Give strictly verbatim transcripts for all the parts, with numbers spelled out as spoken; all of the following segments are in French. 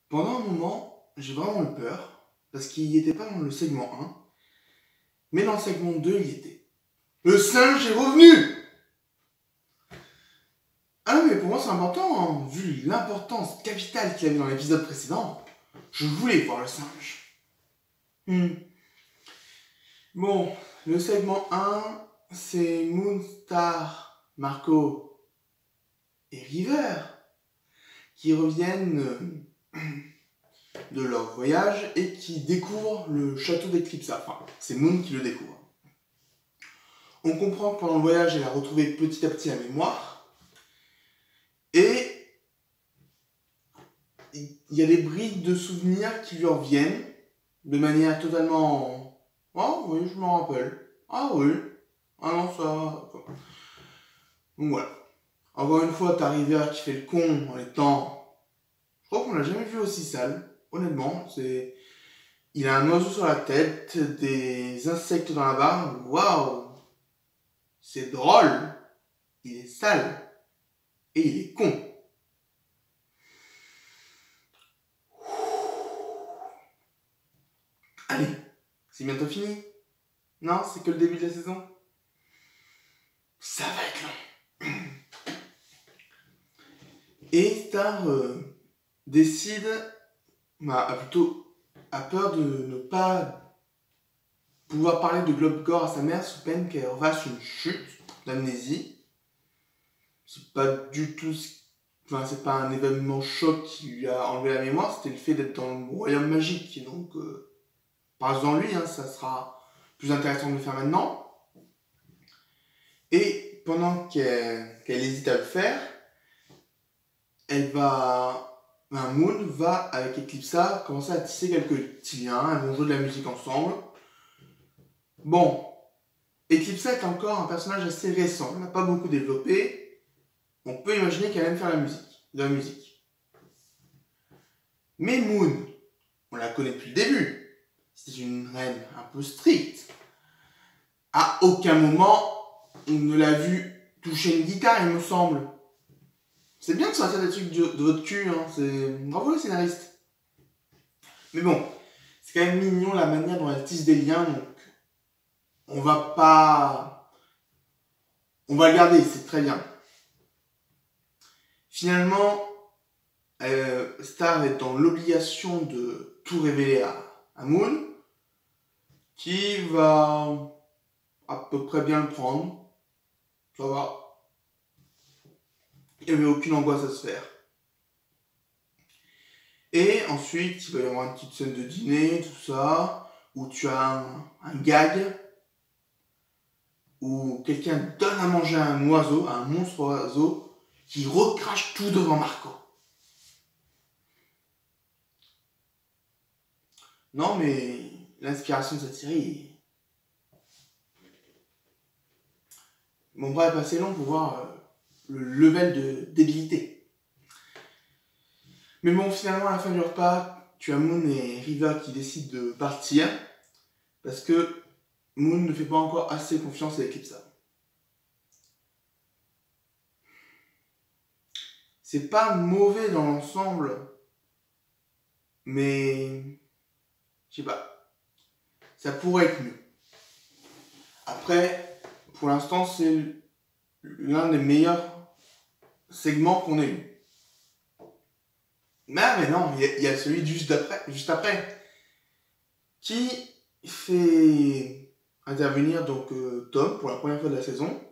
Pendant un moment, j'ai vraiment eu peur, parce qu'il n'y était pas dans le segment un, mais dans le segment deux, il y était. Le singe est revenu! Ah non, mais pour moi c'est important, hein, vu l'importance capitale qu'il avait dans l'épisode précédent, je voulais voir le singe. Hmm. Bon, le segment un, c'est Moonstar, Marco et River qui reviennent de leur voyage et qui découvrent le château d'Eclipsa. Enfin, c'est Moon qui le découvre. On comprend que pendant le voyage, elle a retrouvé petit à petit la mémoire. Et il y a des brides de souvenirs qui lui reviennent de manière totalement... Oh oui, je m'en rappelle. Ah oui. Ah non, ça... Donc voilà. Encore une fois, t'as River qui fait le con en étant... Je crois qu'on l'a jamais vu aussi sale. Honnêtement, c'est... Il a un oiseau sur la tête, des insectes dans la barbe. Waouh! C'est drôle. Il est sale. Et il est con. Allez, c'est bientôt fini. Non, c'est que le début de la saison. Ça va être long. Et Star euh, décide, bah, a plutôt a peur de ne pas pouvoir parler de Globgore à sa mère sous peine qu'elle fasse une chute d'amnésie. C'est pas du tout, enfin c'est pas un événement choc qui lui a enlevé la mémoire, c'était le fait d'être dans le royaume magique. Donc, euh, parle-en lui, hein, ça sera plus intéressant de le faire maintenant. Et pendant qu'elle qu'elle hésite à le faire, elle va... Ben, Moon va, avec Eclipsa, commencer à tisser quelques petits liens, elles vont jouer de la musique ensemble. Bon, Eclipsa est encore un personnage assez récent, elle n'a pas beaucoup développé. On peut imaginer qu'elle aime faire la musique, de la musique. Mais Moon, on la connaît depuis le début. C'est une reine un peu stricte. À aucun moment, on ne l'a vu toucher une guitare, il me semble. C'est bien de sortir des trucs de, de votre cul, hein. C'est... Bravo les scénaristes. Mais bon, c'est quand même mignon la manière dont elle tisse des liens, donc on va pas... On va le garder, c'est très bien. Finalement, euh, Star est dans l'obligation de tout révéler à, à Moon, qui va à peu près bien le prendre. Ça va. Il n'y avait aucune angoisse à se faire. Et ensuite, il va y avoir une petite scène de dîner, tout ça, où tu as un, un gag, où quelqu'un donne à manger à un oiseau, à un monstre oiseau, qui recrache tout devant Marco. Non, mais l'inspiration de cette série... Mon bras est passé long pour voir euh, le level de débilité. Mais bon, finalement, à la fin du repas, tu as Moon et River qui décident de partir, parce que Moon ne fait pas encore assez confiance à Eclipsa. C'est pas mauvais dans l'ensemble, mais je sais pas, ça pourrait être mieux. Après, pour l'instant, c'est l'un des meilleurs segments qu'on ait eu. Mais, mais non, il y, y a celui juste après, juste après, qui fait intervenir donc euh, Tom pour la première fois de la saison,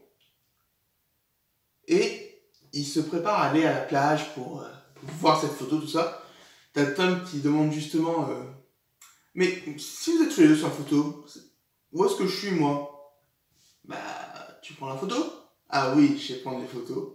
et il se prépare à aller à la plage pour, euh, pour voir cette photo, tout ça. T'as Tom qui demande justement euh, mais si vous êtes tous les deux sur la photo, où est-ce que je suis moi? Bah, tu prends la photo? Ah oui, je sais prendre les photos.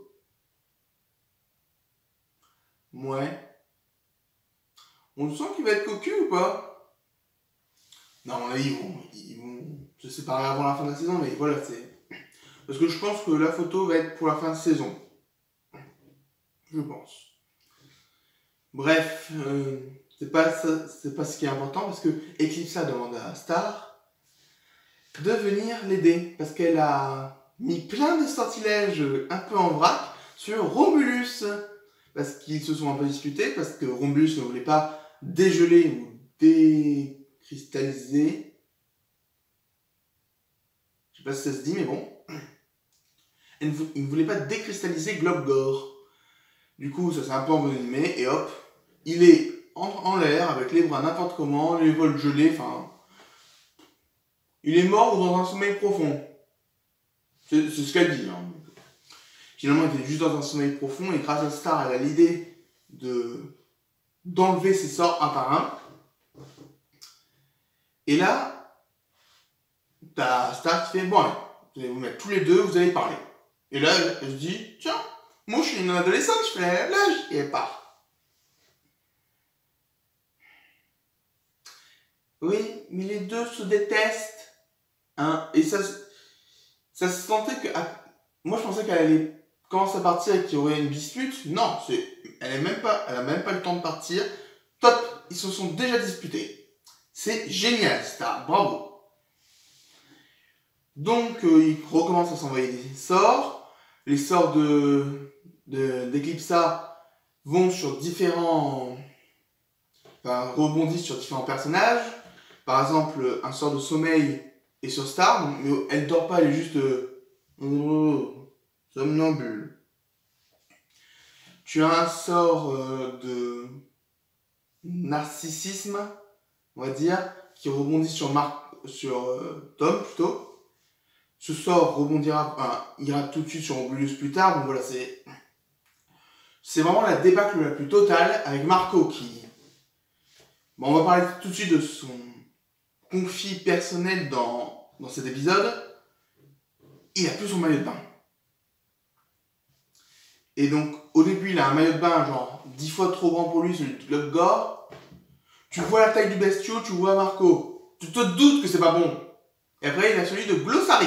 Ouais. On le sent qu'il va être cocu ou pas? Non, là, ils vont, ils vont se séparer avant la fin de la saison, mais voilà, c'est... Parce que je pense que la photo va être pour la fin de saison. Je pense. Bref, euh, c'est pas, ça, c'est pas ce qui est important, parce que Eclipsa demande à Star de venir l'aider, parce qu'elle a mis plein de sortilèges un peu en vrac sur Romulus. parce qu'ils se sont un peu disputés, parce que Romulus ne voulait pas dégeler ou décristalliser. Je sais pas si ça se dit, mais bon. Il ne voulait pas décristalliser Globgor. Du coup, ça s'est un peu envenimé, et hop, il est en, en l'air, avec les bras n'importe comment, les vols gelés, enfin... Il est mort ou dans un sommeil profond. C'est ce qu'elle dit. Hein. Finalement, il était juste dans un sommeil profond, et grâce à Star, elle a l'idée de d'enlever ses sorts un par un. Et là, t'as Star qui fait, bon, allez, vous allez vous mettre tous les deux, vous allez parler. Et là, elle se dit, tiens, moi je suis une adolescente, je fais l'âge, et elle part. Oui, mais les deux se détestent. Hein, et ça, ça se sentait que... Moi je pensais qu'elle allait commencer à partir et qu'il y aurait une dispute. Non, c'est, elle n'a même, même pas le temps de partir. Top, ils se sont déjà disputés. C'est génial, Star, bravo. Donc euh, ils recommencent à s'envoyer des sorts. Les sorts de, de, d'Eclipsa vont sur différents... Enfin, rebondissent sur différents personnages. Par exemple, un sort de sommeil est sur Star, mais elle dort pas, elle est juste euh, oh, somnambule. Tu as un sort euh, de narcissisme, on va dire, qui rebondit sur, Mar sur euh, Tom plutôt. Ce sort rebondira, enfin, ira tout de suite sur Romulus plus tard. Donc voilà, c'est c'est vraiment la débâcle la plus totale avec Marco qui... Bon, on va parler tout de suite de son conflit personnel dans, dans cet épisode. Il a plus son maillot de bain. Et donc, au début, il a un maillot de bain genre dix fois trop grand pour lui, celui de Globgor. Tu vois la taille du bestiau, tu vois Marco. Tu te doutes que c'est pas bon. Et après, il a celui de Glossaric.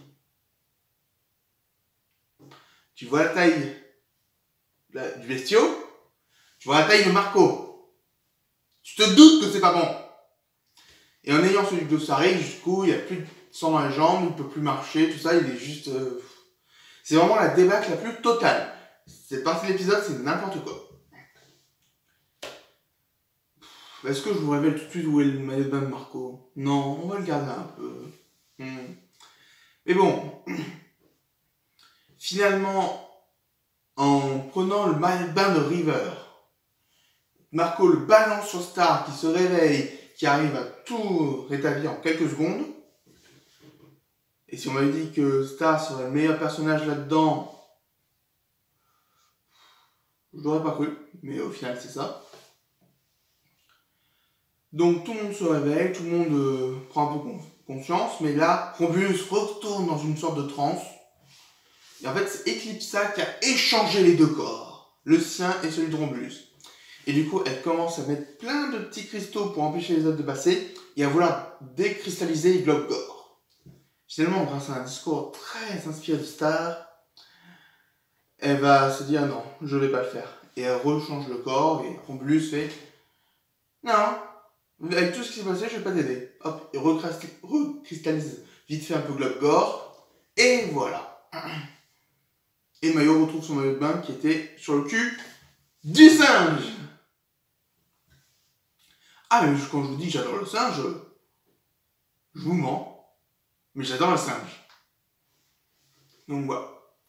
Tu vois la taille du bestiau, tu vois la taille de Marco. Tu te doutes que c'est pas bon. Et en ayant celui de Glossaric, du coup, il n'y a plus de sang dans les jambes, il ne peut plus marcher, tout ça, il est juste... Euh... C'est vraiment la débâcle la plus totale. Cette partie de l'épisode, c'est n'importe quoi. Est-ce que je vous révèle tout de suite où est le maillot de bain de Marco? Non, on va le garder un peu. Hmm. Mais bon, finalement, en prenant le maillot de bain de River, Marco le balance sur Star, qui se réveille, qui arrive à tout rétablir en quelques secondes. Et si on m'avait dit que Star serait le meilleur personnage là-dedans, je l'aurais pas cru, mais au final c'est ça. Donc tout le monde se réveille, tout le monde euh, prend un peu conscience, mais là, Romulus retourne dans une sorte de transe. Et en fait, c'est Eclipsa qui a échangé les deux corps, le sien et celui de Romulus. Et du coup, elle commence à mettre plein de petits cristaux pour empêcher les autres de passer, et à vouloir décristalliser Globgor. Finalement, grâce à un discours très inspiré de Star, elle va se dire non, je vais pas le faire. Et elle rechange le corps, et Romulus fait non, avec tout ce qui s'est passé, je vais pas t'aider. Hop, et recristallise vite fait un peu Globgor, et voilà. Et Mayo retrouve son maillot de bain qui était sur le cul du singe. Ah, mais quand je vous dis que j'adore le singe, je vous mens, mais j'adore le singe. Donc voilà.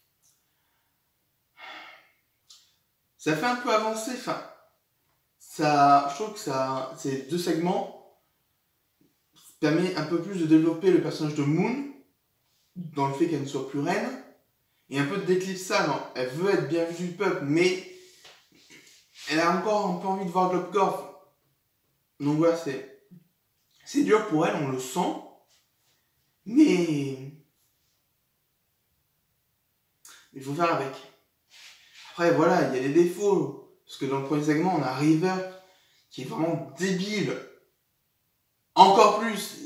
Ça fait un peu avancer, enfin, ça, je trouve que ça, ces deux segments permettent un peu plus de développer le personnage de Moon, dans le fait qu'elle ne soit plus reine, et un peu de d'Eclipsa, non, elle veut être bien vue du peuple, mais elle a encore un peu envie de voir Globgor. Donc voilà, c'est, c'est dur pour elle, on le sent, mais il faut faire avec. Après, voilà, il y a des défauts. Parce que dans le premier segment, on a River qui est vraiment débile. Encore plus.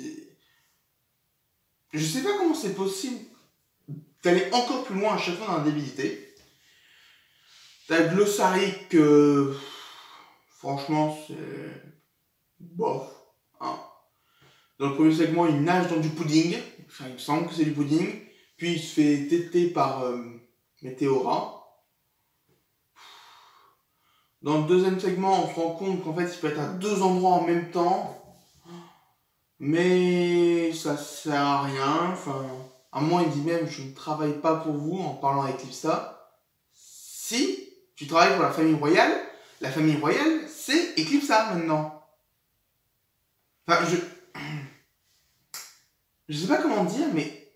Je sais pas comment c'est possible d'aller encore plus loin à chaque fois dans la débilité. T'as Glossaric, euh, franchement, c'est bof. Hein. Dans le premier segment, il nage dans du pudding. Enfin, il me semble que c'est du pudding. Puis il se fait téter par euh, Météora. Dans le deuxième segment, on se rend compte qu'en fait, il peut être à deux endroits en même temps. Mais ça sert à rien. Enfin, à un moment, il dit même, je ne travaille pas pour vous, en parlant avec Eclipsa. Si tu travailles pour la famille royale, la famille royale, c'est Eclipsa maintenant. Enfin, je... Je sais pas comment dire, mais...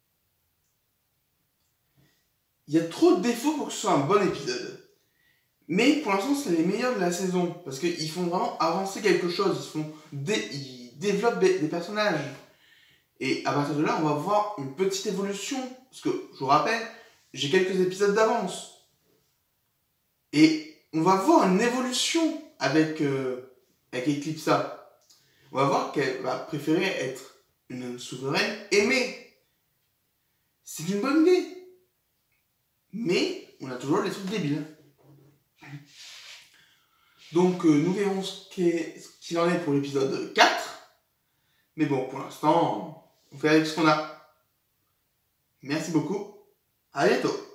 Il y a trop de défauts pour que ce soit un bon épisode. Mais pour l'instant, c'est les meilleurs de la saison. Parce qu'ils font vraiment avancer quelque chose. Ils, font dé... Ils développent des personnages. Et à partir de là, on va voir une petite évolution. Parce que, je vous rappelle, j'ai quelques épisodes d'avance. Et on va voir une évolution avec, euh, avec Eclipsa. On va voir qu'elle va préférer être une souveraine aimée. C'est une bonne idée. Mais on a toujours les trucs débiles. Donc euh, nous verrons ce qu'il en est pour l'épisode quatre. Mais bon, pour l'instant, on fait avec ce qu'on a. Merci beaucoup. À bientôt.